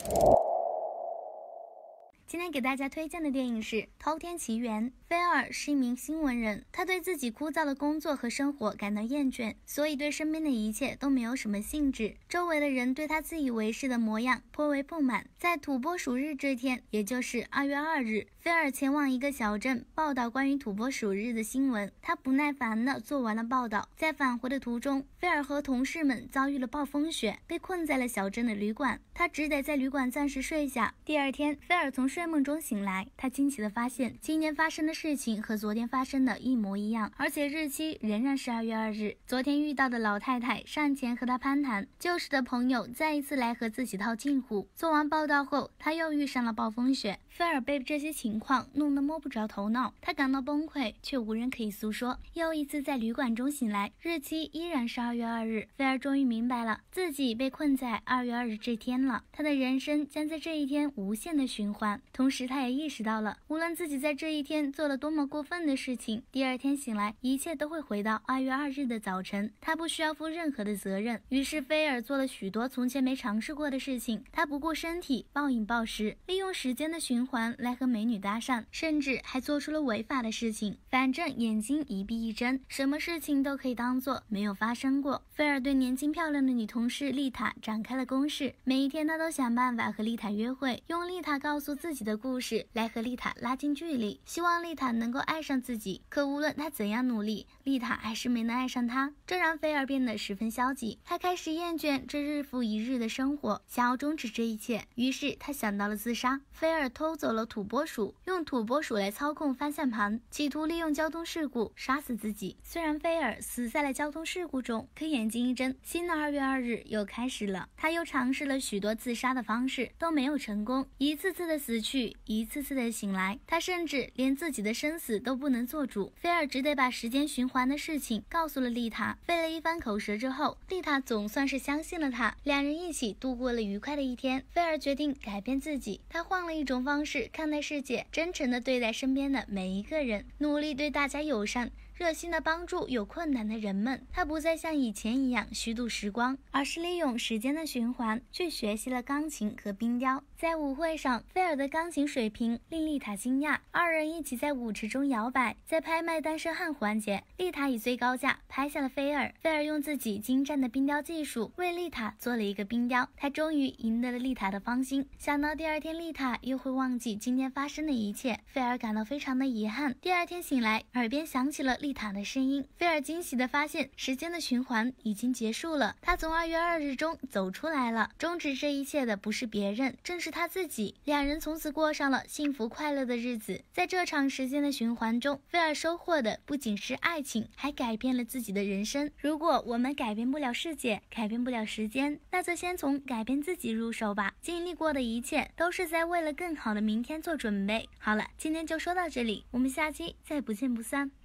今天给大家推荐的电影是《滔天奇缘》。菲尔是一名新闻人，他对自己枯燥的工作和生活感到厌倦，所以对身边的一切都没有什么兴致。周围的人对他自以为是的模样颇为不满。在土拨鼠日这天，也就是2月2日，菲尔前往一个小镇报道关于土拨鼠日的新闻。他不耐烦地做完了报道，在返回的途中，菲尔和同事们遭遇了暴风雪，被困在了小镇的旅馆。他只得在旅馆暂时睡下。第二天，菲尔从睡梦中醒来，他惊奇地发现今天发生的事情和昨天发生的一模一样，而且日期仍然是2月2日。昨天遇到的老太太上前和他攀谈，旧时的朋友再一次来和自己套近乎。做完报道后，他又遇上了暴风雪。菲尔被这些情况弄得摸不着头脑，他感到崩溃，却无人可以诉说。又一次在旅馆中醒来，日期依然是2月2日。菲尔终于明白了，自己被困在2月2日这天了，他的人生将在这一天无限的循环。同时他也意识到了，无论自己在这一天做了多么过分的事情，第二天醒来一切都会回到2月2日的早晨，他不需要负任何的责任。于是菲尔做了许多从前没尝试过的事情，他不顾身体，暴饮暴食，利用时间的循环来和美女搭讪，甚至还做出了违法的事情。反正眼睛一闭一睁，什么事情都可以当做没有发生过。菲尔对年轻漂亮的女同事丽塔展开了攻势，每一天他都想办法和丽塔约会，用丽塔告诉自己的故事来和丽塔拉近距离，希望丽塔能够爱上自己。可无论他怎样努力，丽塔还是没能爱上他，这让菲尔变得十分消极。他开始厌倦这日复一日的生活，想要终止这一切，于是他想到了自杀。菲尔偷走了土拨鼠，用土拨鼠来操控方向盘，企图利用交通事故杀死自己。虽然菲尔死在了交通事故中，可眼睛一睁，新的2月2日又开始了。他又尝试了许多自杀的方式，都没有成功，一次次的死去，一次次的醒来，他甚至连自己的生死都不能做主。菲尔只得把时间循环的事情告诉了丽塔，费了一番口舌之后，丽塔总算是相信了他，两人一起度过了愉快的一天。菲尔决定改变自己，他换了一种方式看待世界，真诚地对待身边的每一个人，努力对大家友善，热心地帮助有困难的人们。他不再像以前一样虚度时光，而是利用时间的循环去学习了钢琴和冰雕。在舞会上，菲尔的钢琴水平令丽塔惊讶，二人一起在舞池中摇摆。在拍卖单身汉环节，丽塔以最高价拍下了菲尔，菲尔用自己精湛的冰雕技术为丽塔做了一个冰雕，他终于赢得了丽塔的芳心。想到第二天丽塔又会忘记今天发生的一切，菲尔感到非常的遗憾。第二天醒来，耳边响起了丽塔的声音，菲尔惊喜地发现时间的循环已经结束了，他从2月2日中走出来了。终止这一切的不是别人，正是他自己。两人从此过上了幸福快乐的日子。在这场时间的循环中，菲尔收获的不仅是爱情，还改变了自己的人生。如果我们改变不了世界，改变不了时间，那就先从改变自己入手吧。经历过的一切都是在为了更好的明天做准备。好了，今天就说到这里，我们下期再不见不散。